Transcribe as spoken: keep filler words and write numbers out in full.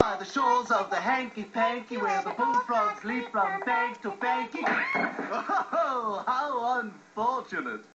By the shores of the hanky-panky, where the bullfrogs leap from bank to banky. Oh, how unfortunate.